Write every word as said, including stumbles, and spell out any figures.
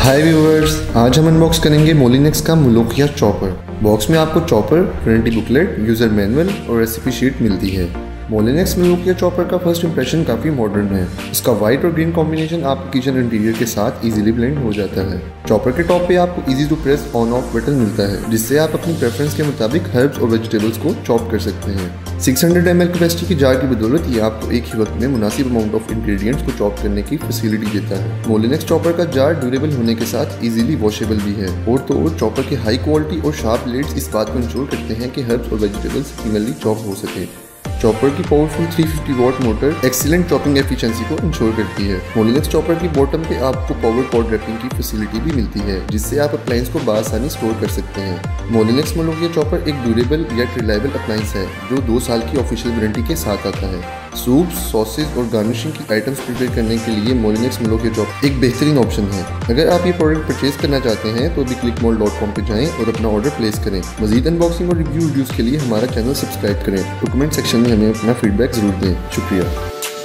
हाय viewers, आज हम unbox करेंगे मोलिनेक्स का मुलोकिया चॉपर। बॉक्स में आपको chopper, warranty booklet, user manual और रेसिपी शीट मिलती है। मोलिनेक्स मुलोकिया चॉपर का फर्स्ट इंप्रेशन काफ़ी मॉडर्न है। इसका व्हाइट और ग्रीन कॉम्बिनेशन आपके किचन इंटीरियर के साथ इजीली ब्लेंड हो जाता है। चॉपर के टॉप पे आपको easy to press on off button मिलता है, जिससे आप अपनी प्रेफरेंस के मुताबिक हर्ब्स और वेजिटेबल्स को चॉप कर सकते हैं। छह सौ एम एल कैपेसिटी की जार की बदौलत ये आपको एक ही वक्त में मुनासिब अमाउंट ऑफ इंग्रेडिएंट्स को चॉप करने की फैसिलिटी देता है। मोलिनेक्स चॉपर का जार ड्यूरेबल होने के साथ इजीली वॉशेबल भी है। और तो और चॉपर के हाई क्वालिटी और शार्प ब्लेड्स इस बात को इंश्योर करते हैं कि हर्ब्स और वेजिटेबल्स इवनली चॉप हो सके। चॉपर की पावरफुल तीन सौ पचास watt motor excellent chopping efficiency को इंश्योर करती है। मोलिनेक्स चॉपर की बॉटम पे आपको पावर कॉर्ड रैपिंग की फैसिलिटी भी मिलती है, जिससे आप अप्लायंस को बआसानी स्टोर कर सकते हैं। मोलिनेक्स मुलोकिया चॉपर एक ड्यूरेबल यट रिलायबल अप्लायंस है जो दो साल की ऑफिशियल वारंटी के साथ आता है। सूप्स, सॉसेज और गार्निशिंग की आइटम्स प्रिपेयर करने के लिए मोलिनेक्स मुलोकिया चॉपर एक बेहतरीन ऑप्शन है। अगर आप ये प्रोडक्ट परचेज करना चाहते हैं तो भी क्लिक मॉल डॉट कॉम पर जाएं और अपना ऑर्डर प्लेस करें। मजीद अनबॉक्सिंग और रिव्यू वीडियोस के लिए हमारा चैनल सब्सक्राइब करें और कमेंट सेक्शन में हमें अपना फीडबैक जरूर दें। शुक्रिया।